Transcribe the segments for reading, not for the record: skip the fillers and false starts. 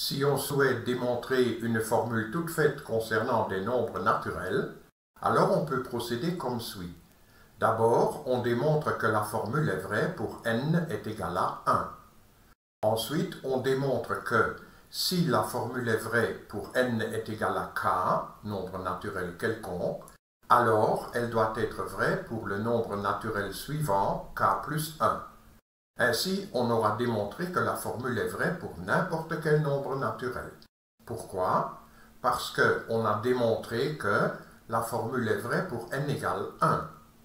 Si on souhaite démontrer une formule toute faite concernant des nombres naturels, alors on peut procéder comme suit. D'abord, on démontre que la formule est vraie pour n est égal à 1. Ensuite, on démontre que si la formule est vraie pour n est égal à k, nombre naturel quelconque, alors elle doit être vraie pour le nombre naturel suivant, k plus 1. Ainsi, on aura démontré que la formule est vraie pour n'importe quel nombre naturel. Pourquoi? Parce qu'on a démontré que la formule est vraie pour n égale 1.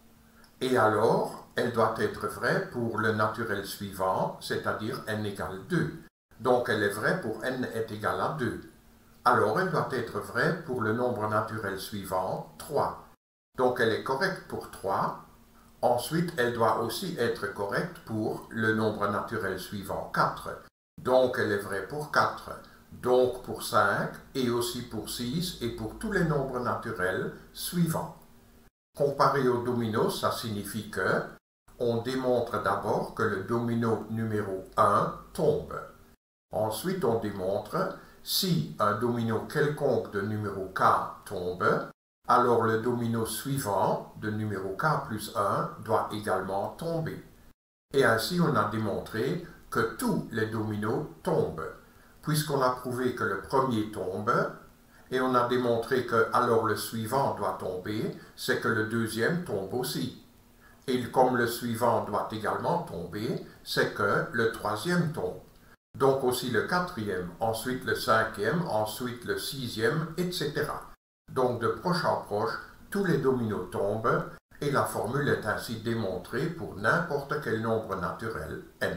Et alors, elle doit être vraie pour le naturel suivant, c'est-à-dire n égale 2. Donc, elle est vraie pour n est égal à 2. Alors, elle doit être vraie pour le nombre naturel suivant, 3. Donc, elle est correcte pour 3. Ensuite, elle doit aussi être correcte pour le nombre naturel suivant, 4. Donc, elle est vraie pour 4. Donc, pour 5, et aussi pour 6, et pour tous les nombres naturels suivants. Comparé au domino, ça signifie que on démontre d'abord que le domino numéro 1 tombe. Ensuite, on démontre si un domino quelconque de numéro k tombe, alors le domino suivant de numéro k plus 1 doit également tomber. Et ainsi, on a démontré que tous les dominos tombent, puisqu'on a prouvé que le premier tombe, et on a démontré que alors le suivant doit tomber, c'est que le deuxième tombe aussi. Et comme le suivant doit également tomber, c'est que le troisième tombe. Donc aussi le quatrième, ensuite le cinquième, ensuite le sixième, etc. Donc de proche en proche, tous les dominos tombent et la formule est ainsi démontrée pour n'importe quel nombre naturel n.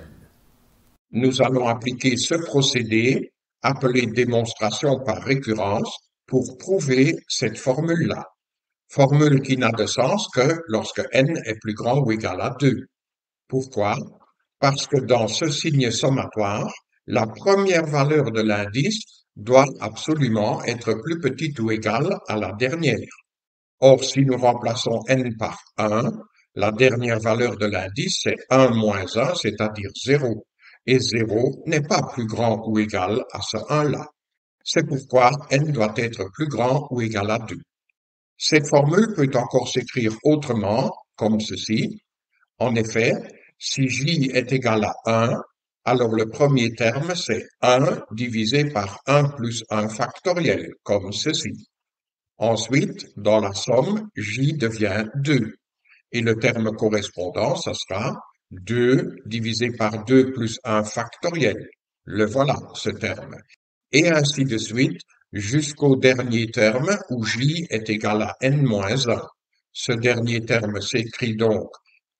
Nous allons appliquer ce procédé, appelé démonstration par récurrence, pour prouver cette formule-là. Formule qui n'a de sens que lorsque n est plus grand ou égal à 2. Pourquoi? Parce que dans ce signe sommatoire, la première valeur de l'indice doit absolument être plus petite ou égale à la dernière. Or, si nous remplaçons n par 1, la dernière valeur de l'indice c'est 1 moins 1, c'est-à-dire 0. Et 0 n'est pas plus grand ou égal à ce 1-là. C'est pourquoi n doit être plus grand ou égal à 2. Cette formule peut encore s'écrire autrement, comme ceci. En effet, si j est égal à 1, alors le premier terme c'est 1 divisé par 1 plus 1 factoriel, comme ceci. Ensuite, dans la somme, j devient 2. Et le terme correspondant, ce sera 2 divisé par 2 plus 1 factoriel. Le voilà, ce terme. Et ainsi de suite, jusqu'au dernier terme où j est égal à n-1. Ce dernier terme s'écrit donc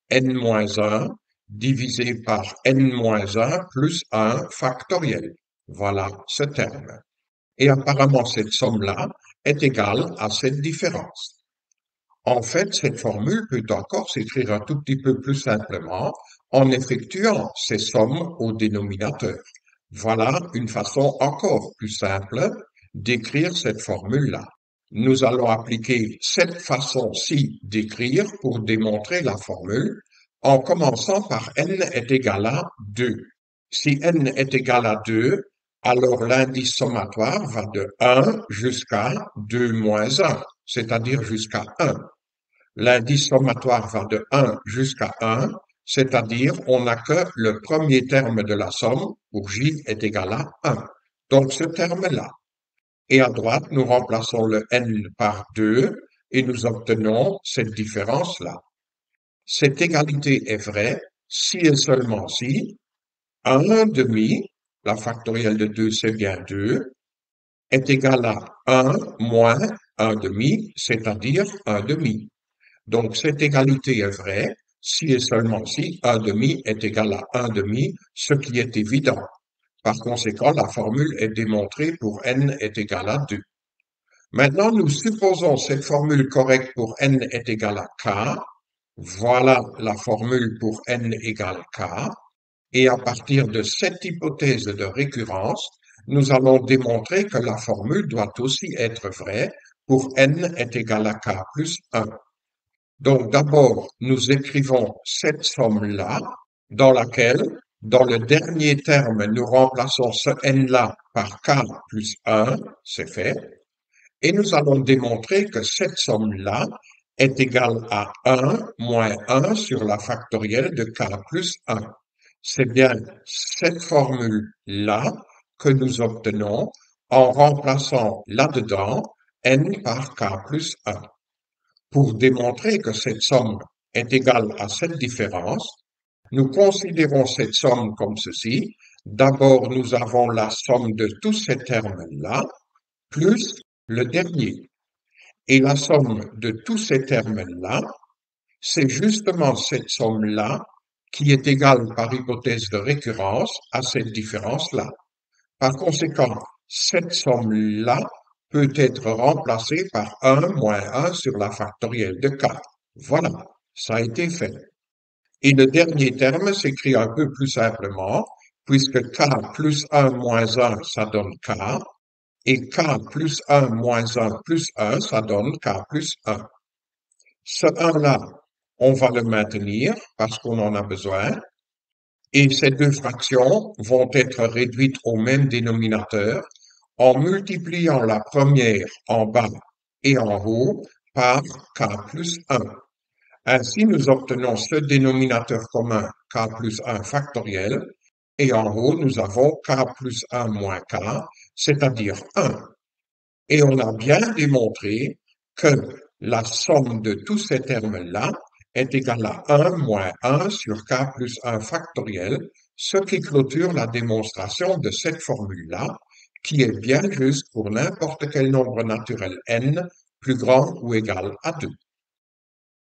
n-1 divisé par n-1 plus 1 factoriel. Voilà ce terme. Et apparemment, cette somme-là est égale à cette différence. En fait, cette formule peut encore s'écrire un tout petit peu plus simplement en effectuant ces sommes au dénominateur. Voilà une façon encore plus simple d'écrire cette formule-là. Nous allons appliquer cette façon-ci d'écrire pour démontrer la formule en commençant par n est égal à 2. Si n est égal à 2, alors l'indice sommatoire va de 1 jusqu'à 2 moins 1, c'est-à-dire jusqu'à 1. L'indice sommatoire va de 1 jusqu'à 1, c'est-à-dire on n'a que le premier terme de la somme pour j est égal à 1. Donc ce terme-là. Et à droite, nous remplaçons le n par 2 et nous obtenons cette différence-là. Cette égalité est vraie si et seulement si 1 demi, la factorielle de 2 c'est bien 2, est égal à 1 moins 1 demi, c'est-à-dire 1 demi. Donc cette égalité est vraie si et seulement si 1 demi est égal à 1 demi, ce qui est évident. Par conséquent, la formule est démontrée pour n est égal à 2. Maintenant, nous supposons cette formule correcte pour n est égal à k. Voilà la formule pour n égale k. Et à partir de cette hypothèse de récurrence, nous allons démontrer que la formule doit aussi être vraie pour n est égal à k plus 1. Donc d'abord, nous écrivons cette somme-là, dans laquelle Dans le dernier terme, nous remplaçons ce n-là par k plus 1, c'est fait, et nous allons démontrer que cette somme-là est égale à 1 moins 1 sur la factorielle de k plus 1. C'est bien cette formule-là que nous obtenons en remplaçant là-dedans n par k plus 1. Pour démontrer que cette somme est égale à cette différence, nous considérons cette somme comme ceci. D'abord, nous avons la somme de tous ces termes-là, plus le dernier. Et la somme de tous ces termes-là, c'est justement cette somme-là qui est égale par hypothèse de récurrence à cette différence-là. Par conséquent, cette somme-là peut être remplacée par 1 moins 1 sur la factorielle de k. Voilà, ça a été fait. Et le dernier terme s'écrit un peu plus simplement, puisque k plus 1 moins 1, ça donne k, et k plus 1 moins 1 plus 1, ça donne k plus 1. Ce 1-là, on va le maintenir parce qu'on en a besoin, et ces deux fractions vont être réduites au même dénominateur en multipliant la première en bas et en haut par k plus 1. Ainsi, nous obtenons ce dénominateur commun k plus 1 factoriel, et en haut, nous avons k plus 1 moins k, c'est-à-dire 1. Et on a bien démontré que la somme de tous ces termes-là est égale à 1 moins 1 sur k plus 1 factoriel, ce qui clôture la démonstration de cette formule-là, qui est bien juste pour n'importe quel nombre naturel n plus grand ou égal à 2.